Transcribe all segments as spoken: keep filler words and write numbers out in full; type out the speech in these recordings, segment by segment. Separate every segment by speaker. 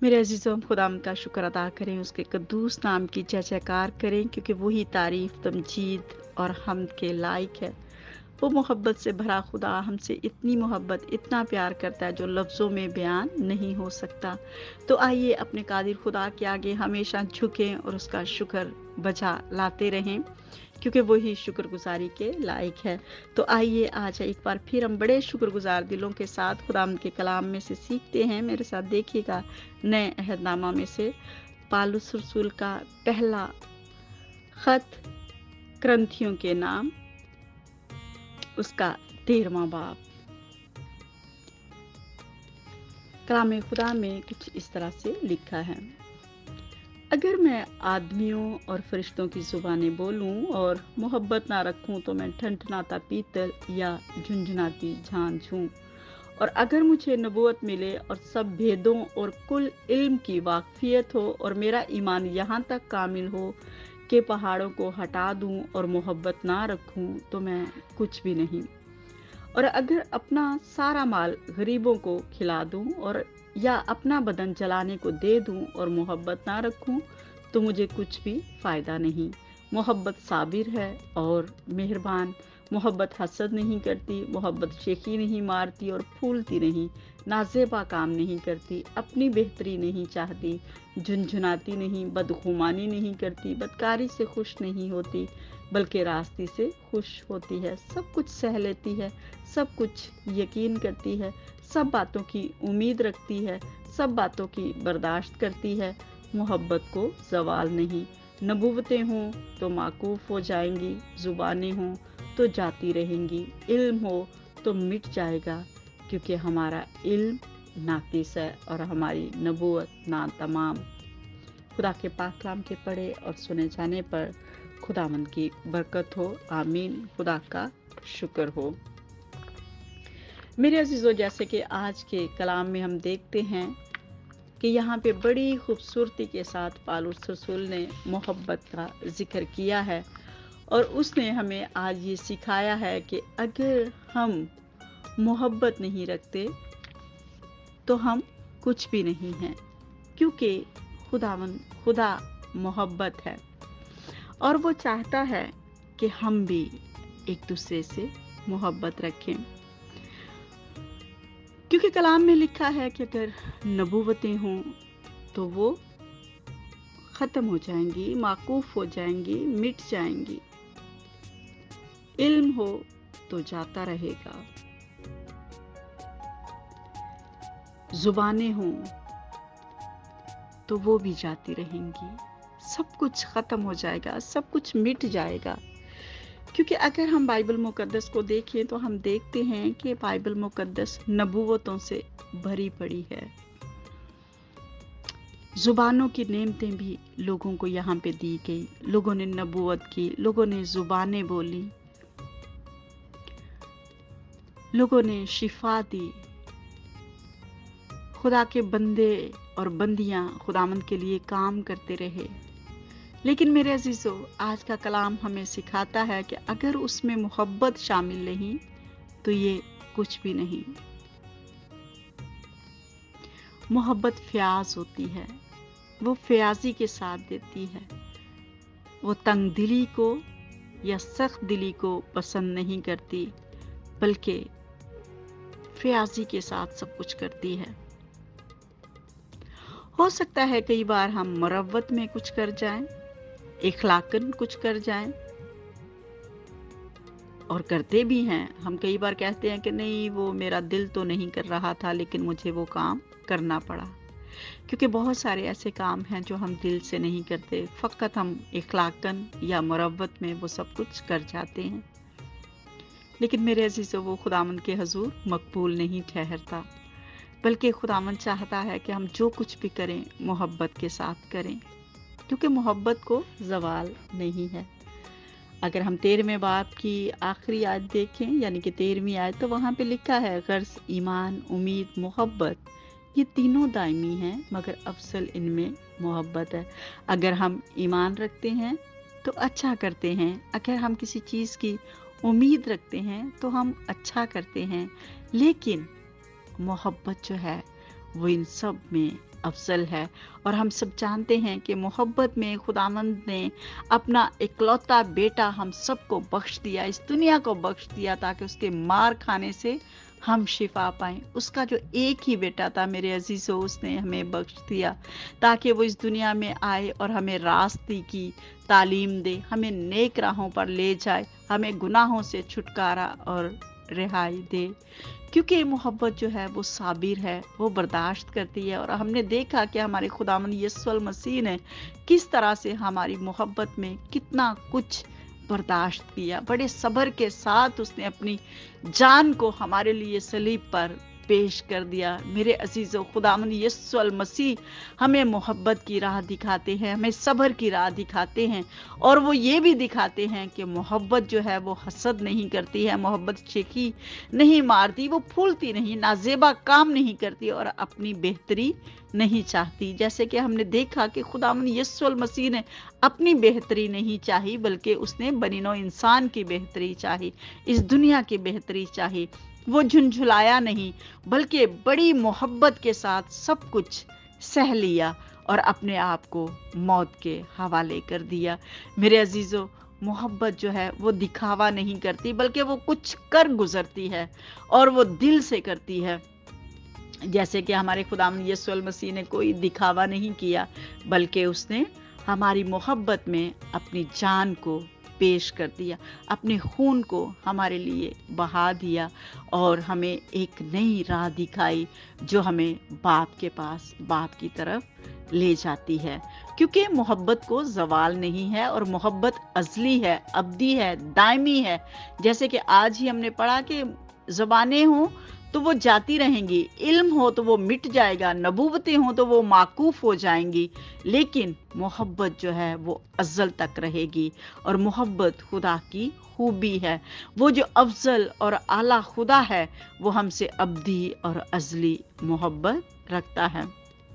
Speaker 1: मेरे अजीज़ों, हम खुदावंद का शुक्र अदा करें, उसके कद्दूस नाम की जय जयकार करें, क्योंकि वही तारीफ़, तमजीद और हम्द के लायक है। वो मोहब्बत से भरा खुदा हमसे इतनी मोहब्बत, इतना प्यार करता है जो लफ्ज़ों में बयान नहीं हो सकता। तो आइए अपने कादिर खुदा के आगे हमेशा झुकें और उसका शुक्र बजा लाते रहें, क्योंकि वही शुक्रगुजारी के लायक है। तो आइए आज एक बार फिर हम बड़े शुक्रगुजार दिलों के साथ खुदावंद के कलाम में से सीखते हैं। मेरे साथ देखिएगा, नए अहदनामा में से पालूस रसूल का पहला खत क्रंथियों के नाम, उसका तेरहवां बाब। कलाम खुदा में कुछ इस तरह से लिखा है, अगर मैं आदमियों और फरिश्तों की जुबानें बोलूं और मोहब्बत ना रखूं तो मैं ठनठनाता पीतल या झुंझुनाती झांझ हूं। और अगर मुझे नबूवत मिले और सब भेदों और कुल इल्म की वाकफियत हो और मेरा ईमान यहाँ तक कामिल हो कि पहाड़ों को हटा दूं और मोहब्बत ना रखूं तो मैं कुछ भी नहीं। और अगर अपना सारा माल गरीबों को खिला दूं और या अपना बदन जलाने को दे दूं और मोहब्बत ना रखूं तो मुझे कुछ भी फ़ायदा नहीं। मोहब्बत साबिर है और मेहरबान, मोहब्बत हसद नहीं करती, मोहब्बत शेखी नहीं मारती और फूलती नहीं, नाजेबा काम नहीं करती, अपनी बेहतरी नहीं चाहती, झुनझुनाती नहीं, बदगुमानी नहीं करती, बदकारी से खुश नहीं होती बल्कि रास्ते से खुश होती है, सब कुछ सह लेती है, सब कुछ यकीन करती है, सब बातों की उम्मीद रखती है, सब बातों की बर्दाश्त करती है। मोहब्बत को जवाल नहीं। नबूवतें हों तो माकूफ हो जाएंगी, जुबानें हों तो जाती रहेंगी, इल्म हो तो मिट जाएगा, क्योंकि हमारा इल्म नाकिस है और हमारी नबूवत ना तमाम। खुदा के पाक कलाम के पढ़े और सुने जाने पर खुदावंद की बरकत हो। आमीन। खुदा का शुक्र हो। मेरे अजीज़ों, जैसे कि आज के कलाम में हम देखते हैं कि यहाँ पे बड़ी खूबसूरती के साथ पालूस रसूल ने मोहब्बत का जिक्र किया है और उसने हमें आज ये सिखाया है कि अगर हम मोहब्बत नहीं रखते तो हम कुछ भी नहीं हैं, क्योंकि खुदावन खुदा मोहब्बत है और वो चाहता है कि हम भी एक दूसरे से मोहब्बत रखें, क्योंकि कलाम में लिखा है कि अगर नबूवतें हों तो वो ख़त्म हो जाएंगी, माकूफ हो जाएंगी, मिट जाएंगी, इल्म हो तो जाता रहेगा, जुबानें हों तो वो भी जाती रहेंगी, सब कुछ ख़त्म हो जाएगा, सब कुछ मिट जाएगा। क्योंकि अगर हम बाइबल मुकद्दस को देखें तो हम देखते हैं कि बाइबल मुकद्दस नबूवतों से भरी पड़ी है। जुबानों की नेमतें भी लोगों को यहाँ पे दी गई, लोगों ने नबूवत की, लोगों ने जुबानें बोली, लोगों ने शिफा दी, खुदा के बंदे और बंदियां खुदावंद के लिए काम करते रहे। लेकिन मेरे अजीजों, आज का कलाम हमें सिखाता है कि अगर उसमें मोहब्बत शामिल नहीं तो ये कुछ भी नहीं। मोहब्बत फ्याज होती है, वो फ्याजी के साथ देती है, वो तंग दिली को या सख्त दिली को पसंद नहीं करती, बल्कि फ्याजी के साथ सब कुछ करती है। हो सकता है कई बार हम मरवत में कुछ कर जाएं, इखलाकन कुछ कर जाएं, और करते भी हैं। हम कई बार कहते हैं कि नहीं, वो मेरा दिल तो नहीं कर रहा था लेकिन मुझे वो काम करना पड़ा, क्योंकि बहुत सारे ऐसे काम हैं जो हम दिल से नहीं करते, फ़कत हम इखलाकन या मरवत में वो सब कुछ कर जाते हैं। लेकिन मेरे अजीज़ों, वो खुदावंद के हजूर मकबूल नहीं ठहरता, बल्कि खुदावंद चाहता है कि हम जो कुछ भी करें मोहब्बत के साथ करें, क्योंकि मोहब्बत को जवाल नहीं है। अगर हम तेरहवें बाब की आखिरी आयत देखें, यानी कि तेरहवीं आयत, तो वहाँ पे लिखा है, गर्ज ईमान, उम्मीद, मोहब्बत, ये तीनों दायमी हैं, मगर अफसल इनमें मोहब्बत है। अगर हम ईमान रखते हैं तो अच्छा करते हैं, अगर हम किसी चीज़ की उम्मीद रखते हैं तो हम अच्छा करते हैं, लेकिन मोहब्बत जो है वो इन सब में अफजल है। और हम सब जानते हैं कि मोहब्बत में खुदावंद ने अपना इकलौता बेटा हम सबको बख्श दिया, इस दुनिया को बख्श दिया, ताकि उसके मार खाने से हम शिफा पाएं। उसका जो एक ही बेटा था मेरे अजीजों, उसने हमें बख्श दिया ताकि वो इस दुनिया में आए और हमें रास्ते की तालीम दे, हमें नेक राहों पर ले जाए, हमें गुनाहों से छुटकारा और रिहाई दे। क्योंकि मोहब्बत जो है वो साबिर है, वो बर्दाश्त करती है। और हमने देखा कि हमारे खुदावंद यीशु मसीह ने किस तरह से हमारी मोहब्बत में कितना कुछ बर्दाश्त किया, बड़े सब्र के साथ उसने अपनी जान को हमारे लिए सलीब पर पेश कर दिया। मेरे अजीजों, खुदावंद यीशु मसीह हमें मोहब्बत की राह दिखाते हैं, हमें सब्र की राह दिखाते हैं, और वो ये भी दिखाते हैं कि मोहब्बत जो है वो हसद नहीं करती है, मोहब्बत शेखी नहीं मारती, वो फूलती नहीं, नाजेबा काम नहीं करती और अपनी बेहतरी नहीं चाहती। जैसे कि हमने देखा कि खुदावंद यीशु मसीह ने अपनी बेहतरी नहीं चाही, बल्कि उसने बनी नौ इंसान की बेहतरी चाही, इस दुनिया की बेहतरी चाही। वो झुंझुलाया नहीं, बल्कि बड़ी मोहब्बत के साथ सब कुछ सह लिया और अपने आप को मौत के हवाले कर दिया। मेरे अजीजों, मोहब्बत जो है वो दिखावा नहीं करती, बल्कि वो कुछ कर गुजरती है और वो दिल से करती है। जैसे कि हमारे खुदावंद यीशु मसीह ने कोई दिखावा नहीं किया, बल्कि उसने हमारी मोहब्बत में अपनी जान को पेश कर दिया, अपने खून को हमारे लिए बहा दिया और हमें एक नई राह दिखाई जो हमें बाप के पास, बाप की तरफ ले जाती है। क्योंकि मोहब्बत को जवाल नहीं है और मोहब्बत अजली है, अब्दी है, दायमी है। जैसे कि आज ही हमने पढ़ा कि ज़बानें हों तो वो जाती रहेंगी, इल्म हो तो वो मिट जाएगा, नबूवतें हों तो वो माकूफ हो जाएंगी, लेकिन मोहब्बत जो है वो अज़ल तक रहेगी। और मोहब्बत खुदा की खूबी है। वो जो अफजल और आला खुदा है वो हमसे अब्दी और अजली मोहब्बत रखता है।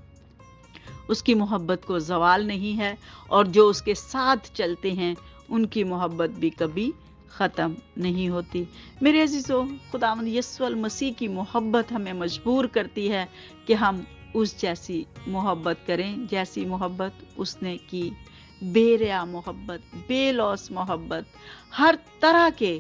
Speaker 1: उसकी मोहब्बत को जवाल नहीं है और जो उसके साथ चलते हैं उनकी मोहब्बत भी कभी ख़त्म नहीं होती। मेरे अजीज़ों, खुदावंद यीशु मसीह की मोहब्बत हमें मजबूर करती है कि हम उस जैसी मोहब्बत करें जैसी मोहब्बत उसने की। बेरिया मोहब्बत, बेलौस मोहब्बत, हर तरह के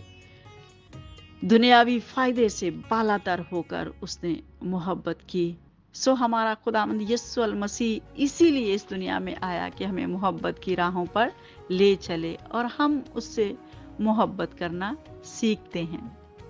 Speaker 1: दुनियावी फ़ायदे से बालातर होकर उसने मोहब्बत की। सो हमारा खुदावंद यीशु मसीह इसीलिए इस दुनिया में आया कि हमें मोहब्बत की राहों पर ले चले और हम उससे मोहब्बत करना सीखते हैं।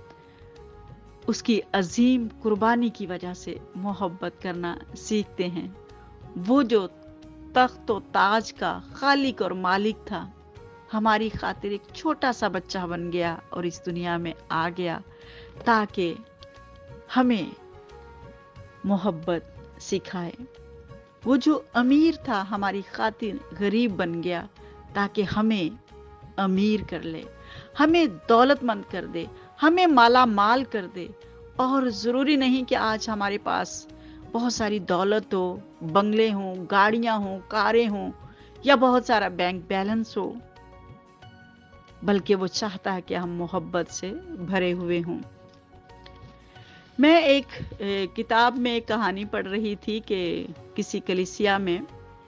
Speaker 1: उसकी अजीम कुर्बानी की वजह से मोहब्बत करना सीखते हैं। वो जो तख्त और ताज का खालिक और मालिक था, हमारी खातिर एक छोटा सा बच्चा बन गया और इस दुनिया में आ गया ताकि हमें मोहब्बत सिखाए। वो जो अमीर था हमारी खातिर गरीब बन गया ताकि हमें अमीर कर ले, हमें दौलतमंद कर दे, हमें माला माल कर दे। और ज़रूरी नहीं कि आज हमारे पास बहुत सारी दौलत हो, बंगले हों, गाड़ियां हों, कारें हों या बहुत सारा बैंक बैलेंस हो, बल्कि वो चाहता है कि हम मोहब्बत से भरे हुए हों। मैं एक ए, किताब में एक कहानी पढ़ रही थी कि किसी कलीसिया में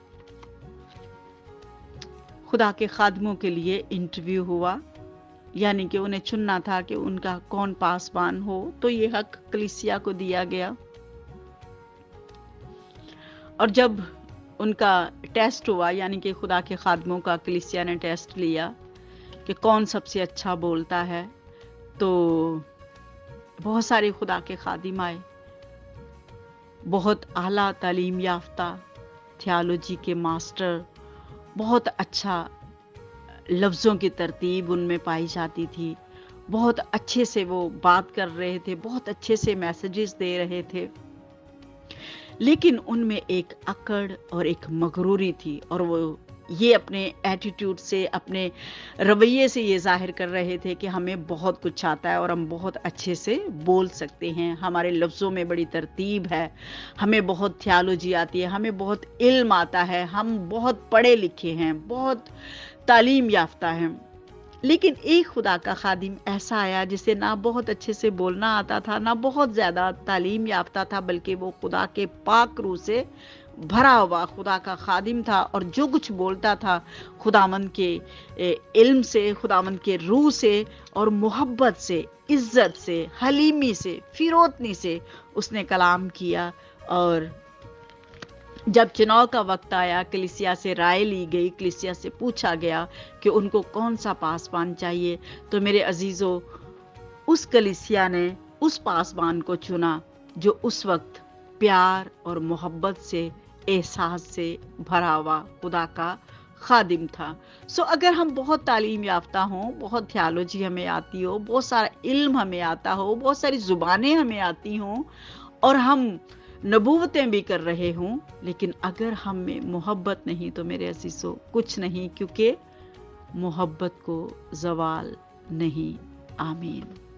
Speaker 1: खुदा के खादमों के लिए इंटरव्यू हुआ, यानी कि उन्हें चुनना था कि उनका कौन पासबान हो, तो ये हक कलीसिया को दिया गया। और जब उनका टेस्ट हुआ, यानी कि खुदा के खादमों का कलीसिया ने टेस्ट लिया कि कौन सबसे अच्छा बोलता है, तो बहुत सारे खुदा के खादिम आए, बहुत आला तालीम याफ्ता, थियोलॉजी के मास्टर, बहुत अच्छा लफ्ज़ों की तरतीब उनमें पाई जाती थी, बहुत अच्छे से वो बात कर रहे थे, बहुत अच्छे से मैसेजेस दे रहे थे, लेकिन उनमें एक अकड़ और एक मगरूरी थी। और वो ये अपने एटीट्यूड से, अपने रवैये से ये जाहिर कर रहे थे कि हमें बहुत कुछ आता है और हम बहुत अच्छे से बोल सकते हैं, हमारे लफ्ज़ों में बड़ी तरतीब है, हमें बहुत थियोलॉजी आती है, हमें बहुत इल्म आता है, हम बहुत पढ़े लिखे हैं, बहुत तालीम याफ्ता हैं। लेकिन एक खुदा का खादिम ऐसा आया जिसे ना बहुत अच्छे से बोलना आता था, ना बहुत ज़्यादा तालीम याफ्ता था, बल्कि वो खुदा के पाक रूह से भरा हुआ खुदा का खादिम था और जो कुछ बोलता था खुदावंद के इल्म से, खुदावंद के रूह से और मोहब्बत से, इज्जत से, हलीमी से, फिरोतनी से उसने कलाम किया। और जब चुनाव का वक्त आया, कलीसिया से राय ली गई, कलीसिया से पूछा गया कि उनको कौन सा पासबान चाहिए, तो मेरे अजीजों उस कलीसिया ने उस पासबान को चुना जो उस वक्त प्यार और मोहब्बत से, एहसास से भरा हुआ खुदा का खादिम था। सो अगर हम बहुत तालीम याफ्ता हों, बहुत थियोलॉजी हमें आती हो, बहुत सारा इल्म हमें आता हो, बहुत सारी जुबानें हमें आती हों और हम नबूवतें भी कर रहे हों, लेकिन अगर हम में मोहब्बत नहीं तो मेरे अजीजों कुछ नहीं, क्योंकि मोहब्बत को ज़वाल नहीं। आमीन।